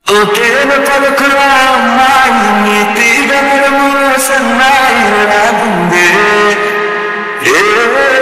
ఓ తేనె పలుకుల అమ్మాయి నీ తీగ నడుమున సన్నాయి రాగుందే